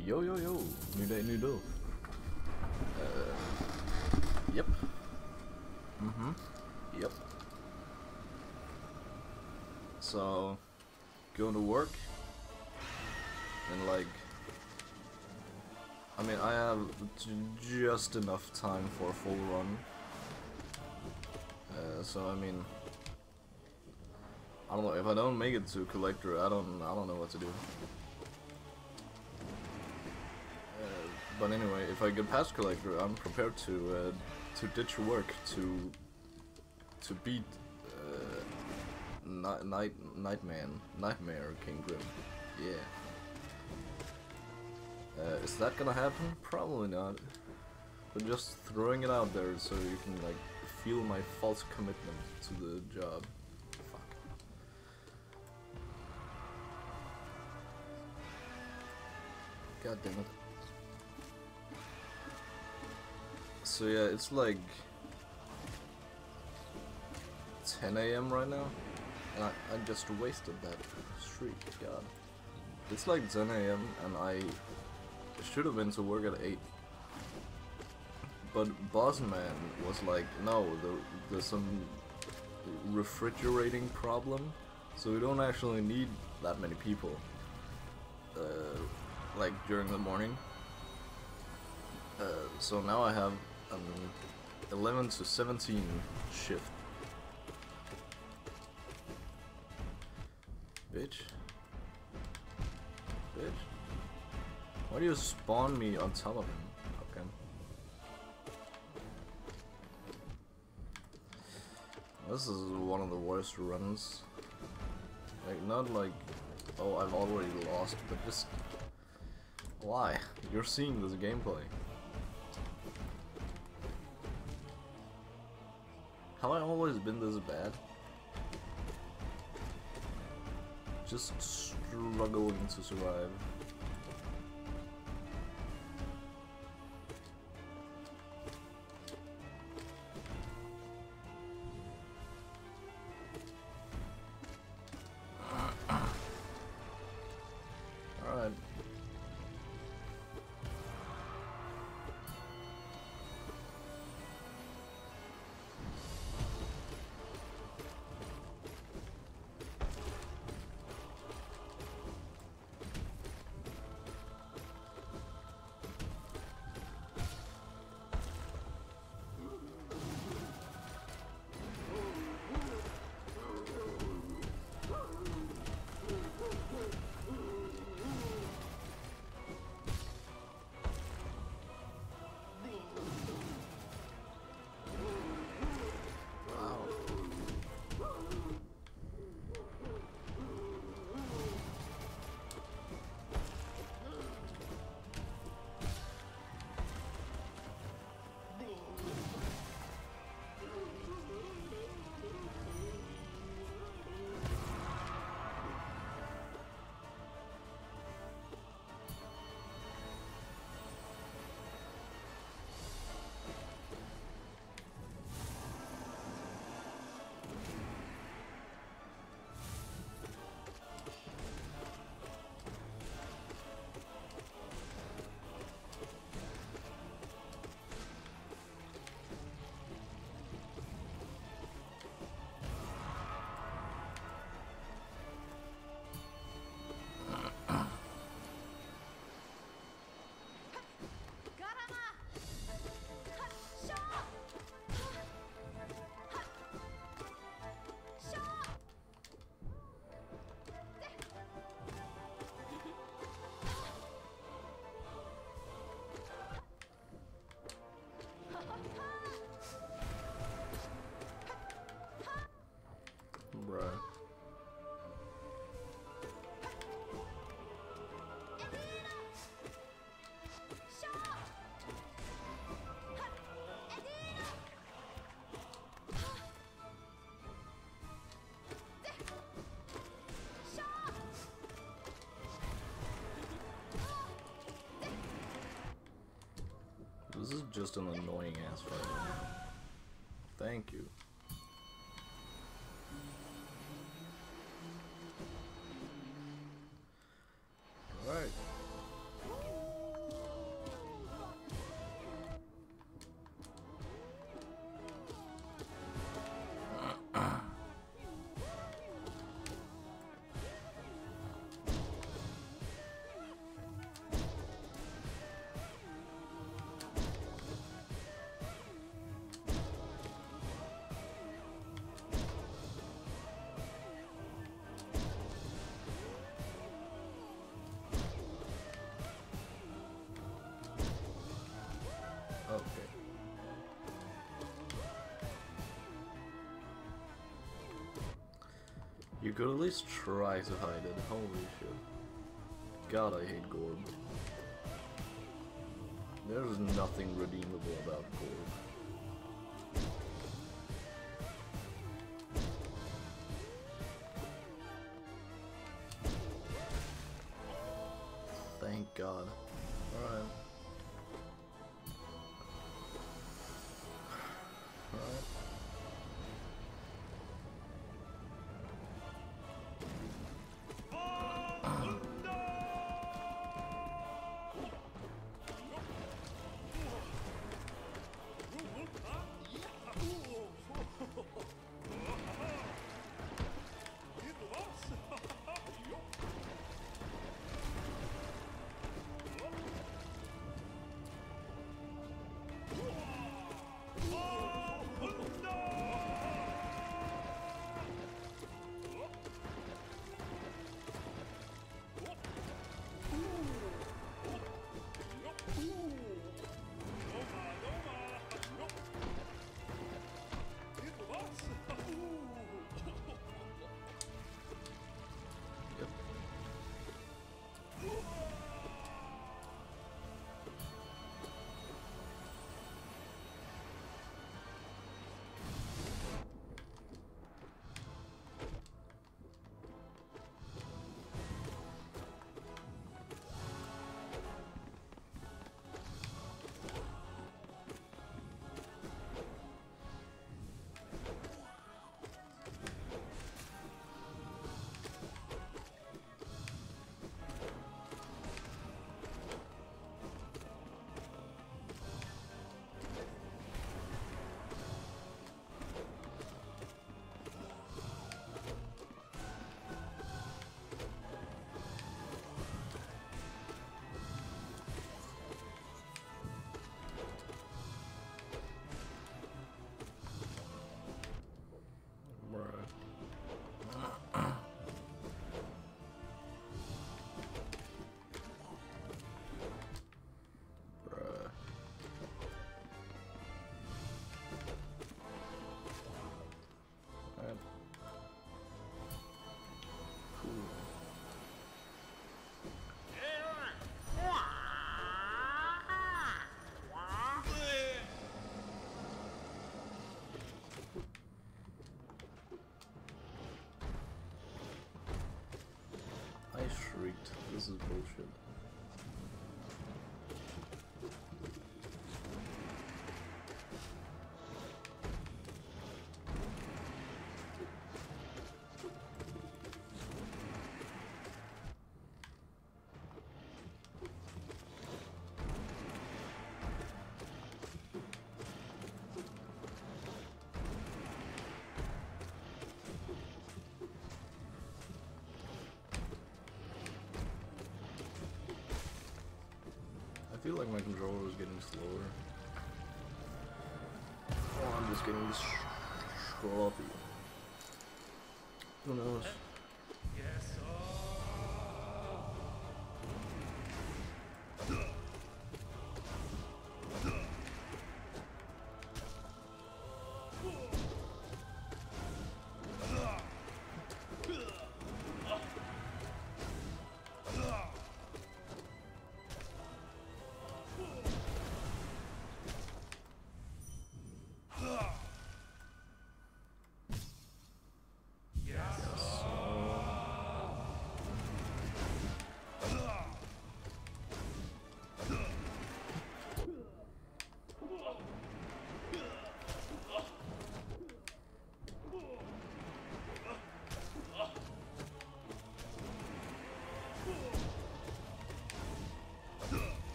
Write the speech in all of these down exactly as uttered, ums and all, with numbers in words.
Yo yo yo, new day, new dough. Uh, yep. Mm-hmm. Yep. So, going to work, and like, I mean, I have just enough time for a full run. Uh, so I mean, I don't know, if I don't make it to collector, I don't, I don't know what to do. But anyway, if I get past collector, I'm prepared to uh, to ditch work to to beat uh, Night Night Nightman Nightmare King Grim. Yeah. Uh, is that gonna happen? Probably not. But just throwing it out there so you can like feel my false commitment to the job. Fuck. God damn it. So yeah, it's like ten A M right now, and I, I just wasted that streak, god. It's like ten A M and I should have been to work at eight. But boss man was like, no, the, there's some refrigerating problem, so we don't actually need that many people, uh, like during the morning. Uh, so now I have an eleven to seventeen shift. Bitch. Bitch. Why do you spawn me on top of him? Okay. This is one of the worst runs. Like, not like, oh, I've already lost, but just, why? You're seeing this gameplay. Have I always been this bad? Just struggling to survive. Alright. Bruh. This is just an annoying ass fight. Thank you. Alright. You could at least try to hide it. Holy shit. God, I hate Gorb. There's nothing redeemable about Gorb. Thank God. Alright. Alright. I shrieked. This is bullshit. I feel like my controller is getting slower. Oh, I'm just getting sloppy. Who knows? Yes. Yes.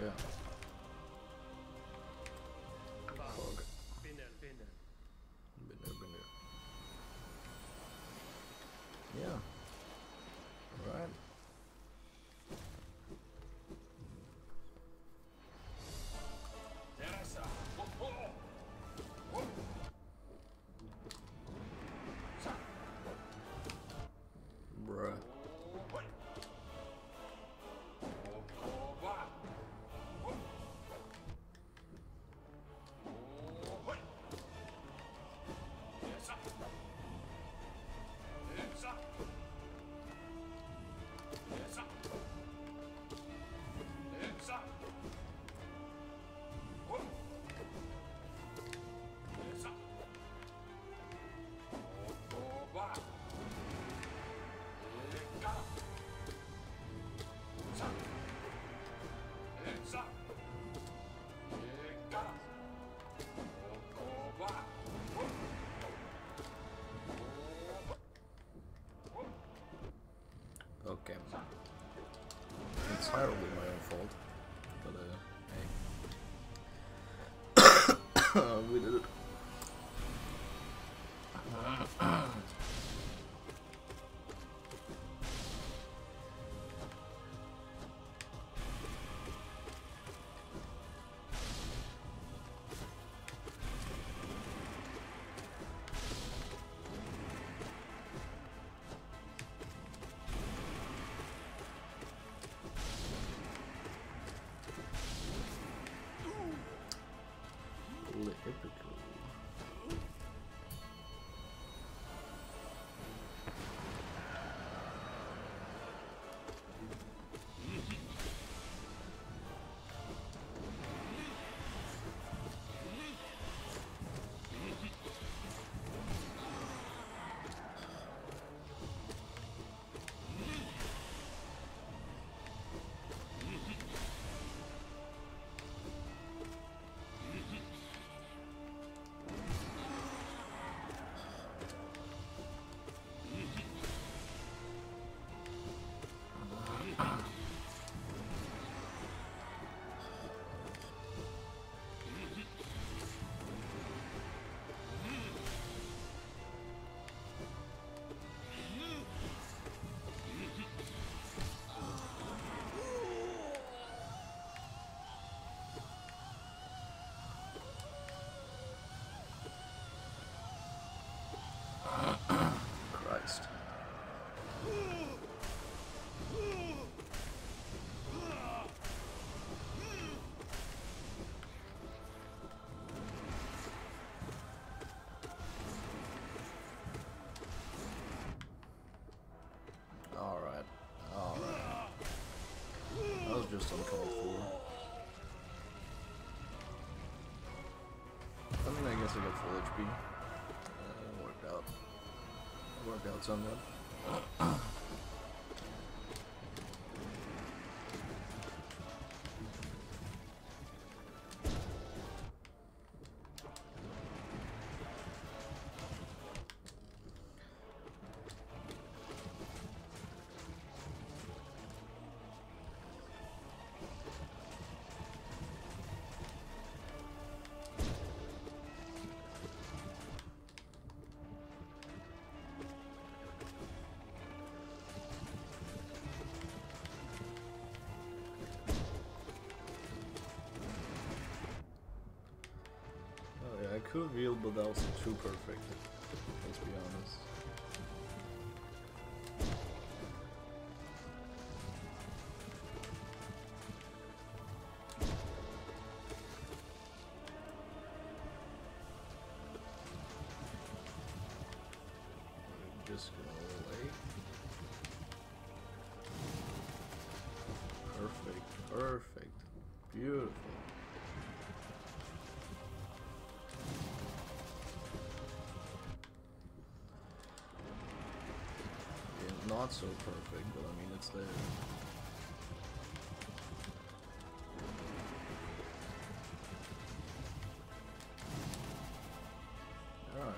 yeah. Fog. Been there, been there. Been there, been there. Yeah. Alright. Bruh. Okay. Entirely my own fault. But, uh, hey. We did it. Typical. Christ. Alright, alright. That was just uncalled for. I mean, I guess I got full H P. Uh, it worked out. It worked out somewhat. I could have healed, but that was too perfect. Let's be honest. I'm just gonna wait. Perfect, perfect, beautiful. Not so perfect, but I mean, it's there. Alright.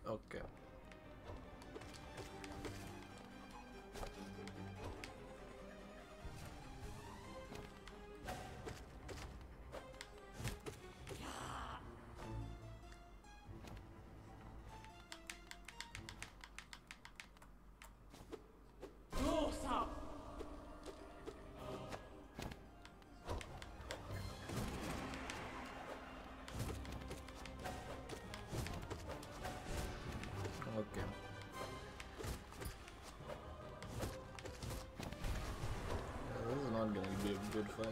Okay. Okay. Yeah, this is not gonna be a good fight.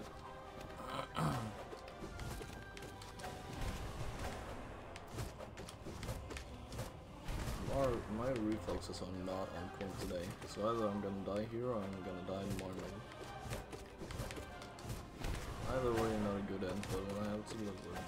Our, my reflexes are not on point today, so either I'm gonna die here or I'm gonna die in morning. Either way, not a good end, but I have to live with it.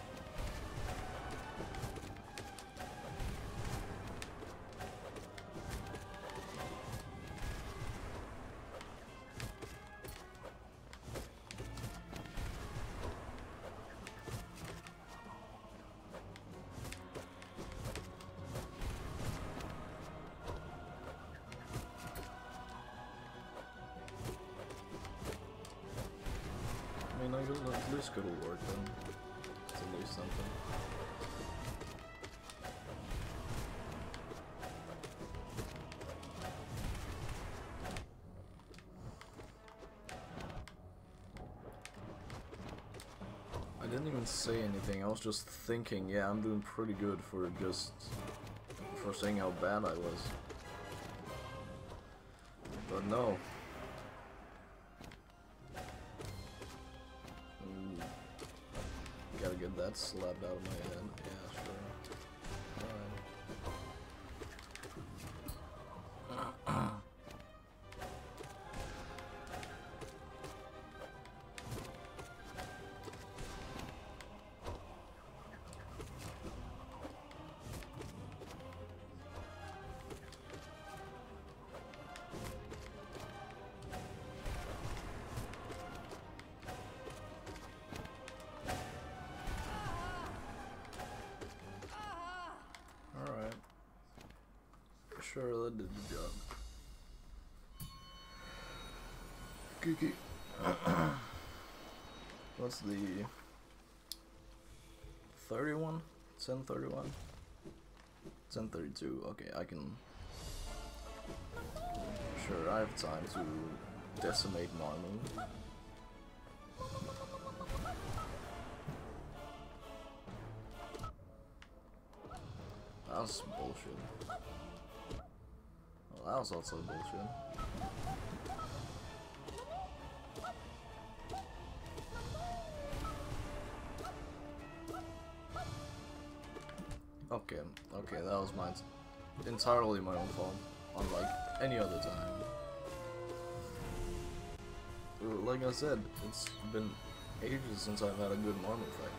I mean, I could at least go to work then. It's at least something. I didn't even say anything, I was just thinking, yeah, I'm doing pretty good for just... for saying how bad I was. But no. Mm. Gotta get that slapped out of my head. Yeah, sure. Alright. Alright. Sure, that did the job. Kiki. What's the thirty-one? ten thirty-one? ten thirty-two. Okay, I can. Sure, I have time to decimate an army. That's bullshit. Well, that was also bullshit. Okay, okay, that was mine. Entirely my own fault, unlike any other time. Like I said, it's been ages since I've had a good Mormon fight.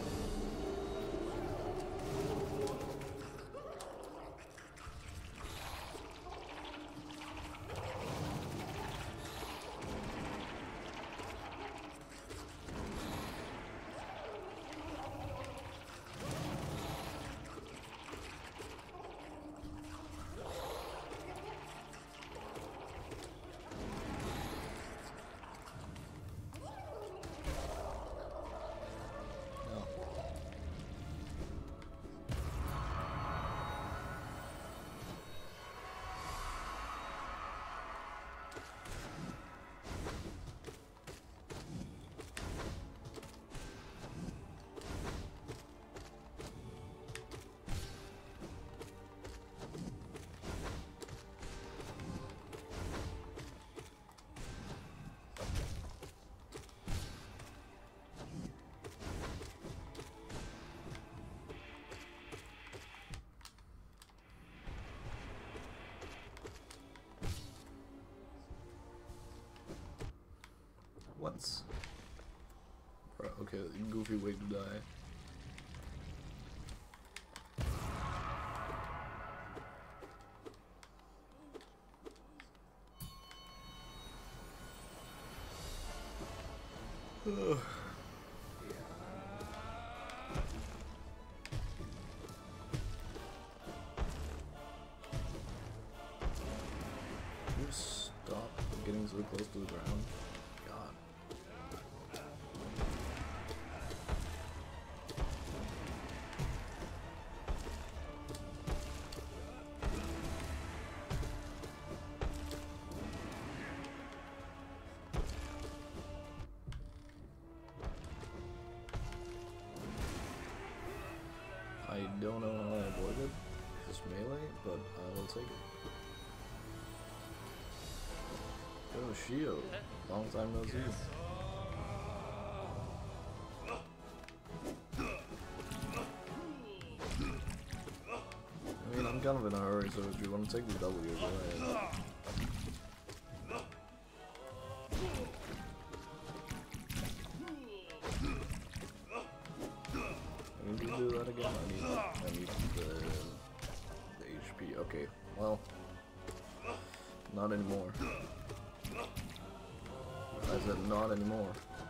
What's... Okay, goofy way to die. Ugh. so close to the ground. God. I don't know how I avoided his melee, but I will take it. Oh, Shio. Long time no see. I mean, I'm kind of in a hurry, so if you want to take the W, go ahead. I need to do that again. I need, I need the, the H P. Okay, well, not anymore. I said not anymore.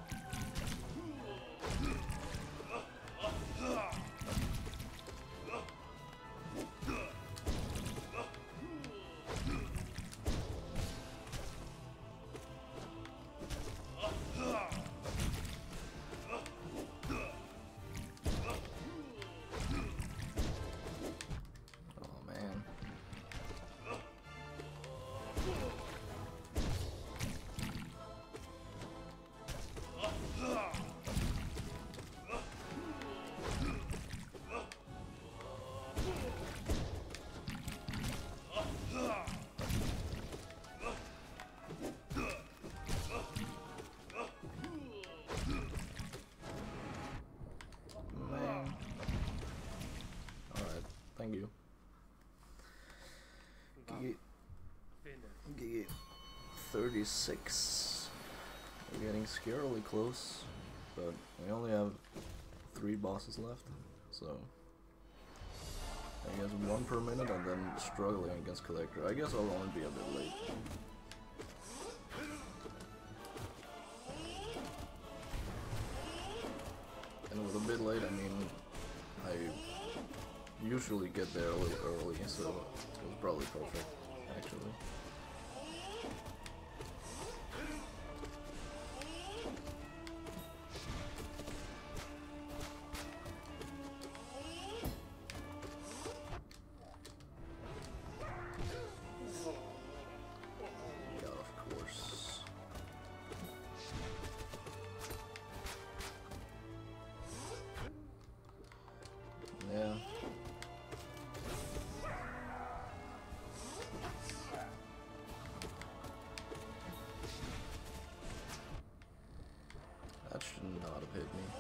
Thank you. Gig Gig thirty-six. We're getting scarily close, but we only have three bosses left, so I guess one per minute and then struggling against Collector. I guess I'll only be a bit late. And with a bit late, I mean I usually get there a little early, so it was probably perfect, actually. Yeah, of course. Yeah. That should not have hit me.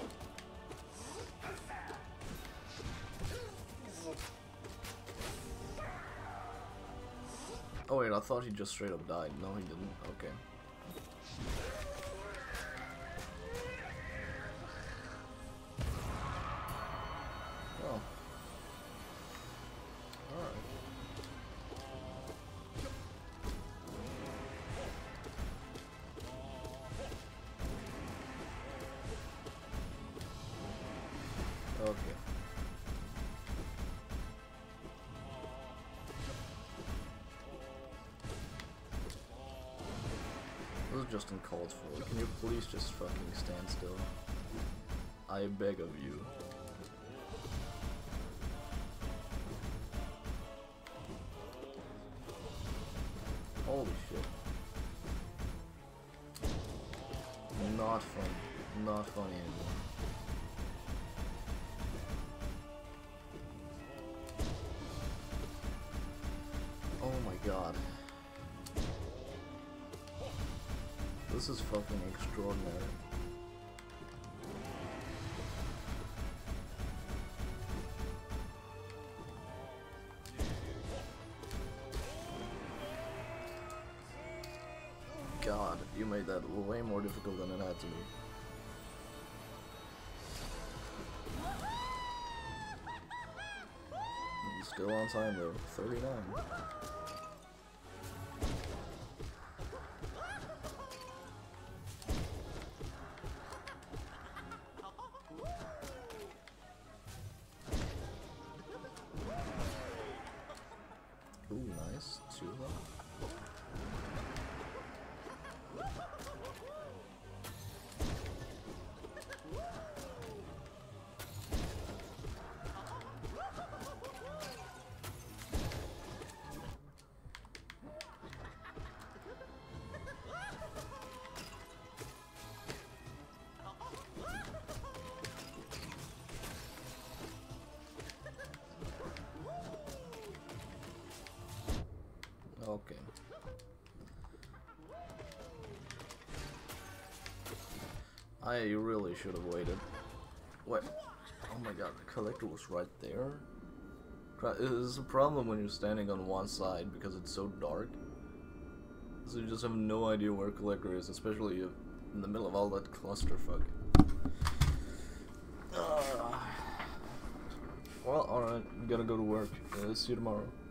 Oh wait, I thought he just straight up died. No, he didn't. Okay. Oh. Alright. Okay. This is just uncalled for. Can you please just fucking stand still? I beg of you. Holy shit. Not fun. Not funny anymore. Oh my god. This is fucking extraordinary. God, you made that way more difficult than it had to be. He's still on time though, thirty-nine. Ooh, nice. Two of them. I really should have waited. Wait. Oh my god, the collector was right there? It's a problem when you're standing on one side because it's so dark. So you just have no idea where collector is, especially in the middle of all that clusterfuck. Uh, well, alright, gotta go to work. Uh, see you tomorrow.